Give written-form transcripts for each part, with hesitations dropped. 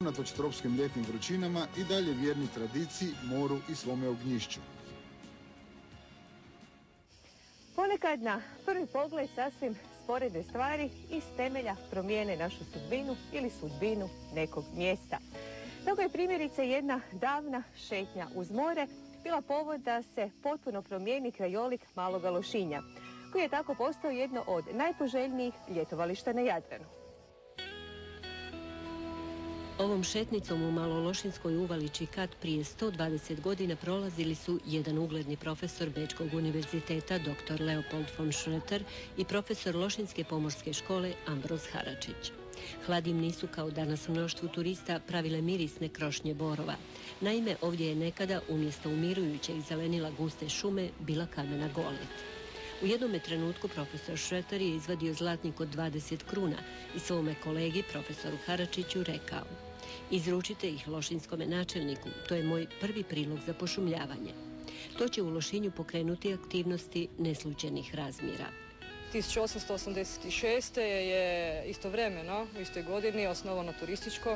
unatoč tropskim ljetnim vrućinama i dalje vjerni tradiciji, moru i svome ognjišću. Ponekad na prvi pogled sasvim sporedne stvari iz temelja promijene našu sudbinu ili sudbinu nekog mjesta. Tako je primjerice jedna davna šetnja uz more bila povod da se potpuno promijeni krajolik Maloga Lošinja, koji je tako postao jedno od najpoželjnijih ljetovališta na Jadranu. Ovom šetnicom u Malološinskoj uvali Čikat prije 120 godina prolazili su jedan ugledni profesor Bečkog univerziteta dr. Leopold von Schröter i profesor Lošinske pomorske škole Ambroz Haračić. Hladim nisu kao danas mnoštvu turista pravile mirisne krošnje borova. Naime, ovdje je nekada umjesto umirujućeg zelenila guste šume bila kamena golet. U jednom trenutku profesor Schröter je izvadio zlatnik od 20 kruna i svome kolegi profesoru Haračiću rekao: izručite ih lošinskome načelniku, to je moj prvi prilog za pošumljavanje. To će u Lošinju pokrenuti aktivnosti neslućenih razmjera. 1886. je istovremeno, u istoj godini, osnovano turistička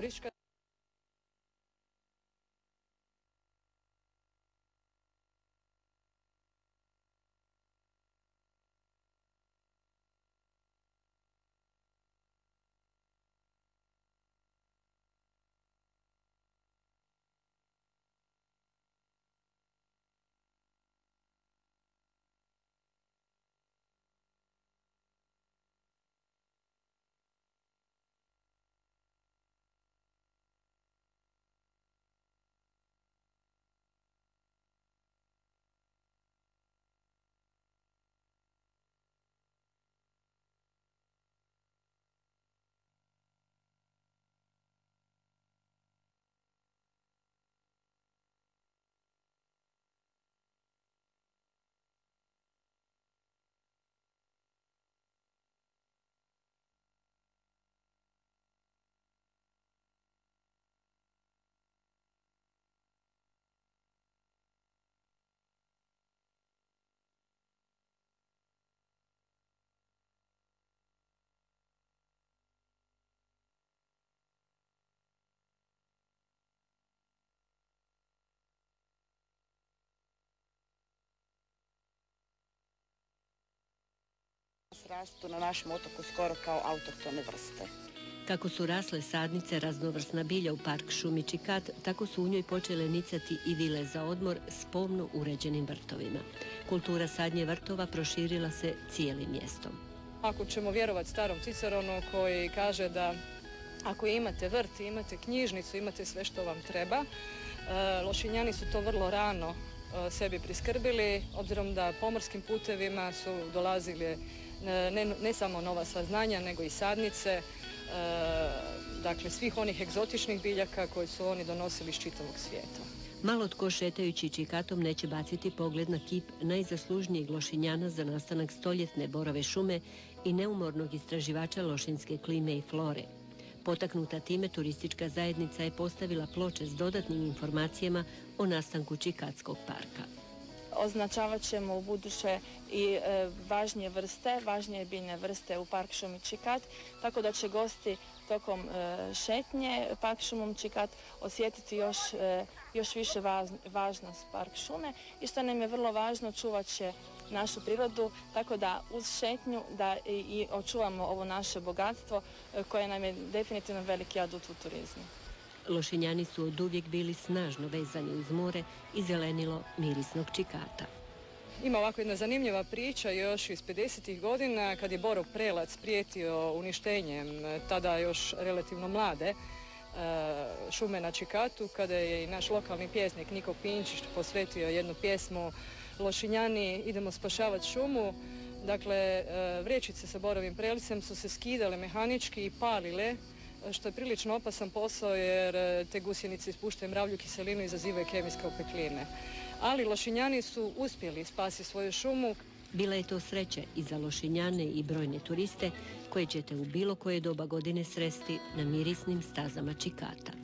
rastu na našem otoku skoro kao autohtone vrste. Kako su rasle sadnice raznovrsna bilja u park šumi Čikat, tako su u njoj počele nicati i vile za odmor s pomno uređenim vrtovima. Kultura sadnje vrtova proširila se cijelim mjestom. Ako ćemo vjerovati starom Ciceronu koji kaže da ako imate vrt, imate knjižnicu, imate sve što vam treba, Lošinjani su to vrlo rano sebi priskrbili, obzirom da pomorskim putevima su dolazili ne samo nova saznanja, nego i sadnice, dakle svih onih egzotičnih biljaka koje su oni donosili iz čitavog svijeta. Malo tko šetajući Čikatom neće baciti pogled na kip najzaslužnijeg Lošinjana za nastanak stoljetne borove šume i neumornog istraživača lošinske klime i flore. Potaknuta time, turistička zajednica je postavila ploče s dodatnim informacijama o nastanku Čikatskog parka. Označavat ćemo u buduće i važnije vrste, važnije biljne vrste u park šumi Čikat, tako da će gosti tokom šetnje park šumom Čikat osjetiti još više važnost park šume i što nam je vrlo važno, čuvat će našu prirodu, tako da uz šetnju da i očuvamo ovo naše bogatstvo koje nam je definitivno veliki adut u turizmu. Lošinjani su oduvijek bili snažno vezani uz more i zelenilo mirisnog Čikata. Ima ovako jedna zanimljiva priča još iz 50. godina kad je Borov Prelac prijetio uništenjem tada još relativno mlade šume na Čikatu, kada je i naš lokalni pjesnik Niko Pinčić posvetio jednu pjesmu Lošinjani idemo spašavati šumu. Dakle, vrećice sa borovim prelicem su se skidale mehanički i palile, što je prilično opasan posao jer te gusjenice ispuštaju mravlju kiselinu i izazivaju kemijske opekline. Ali Lošinjani su uspjeli spasiti svoju šumu. Bila je to sreća i za Lošinjane i brojne turiste koje ćete u bilo koje doba godine sresti na mirisnim stazama Čikata.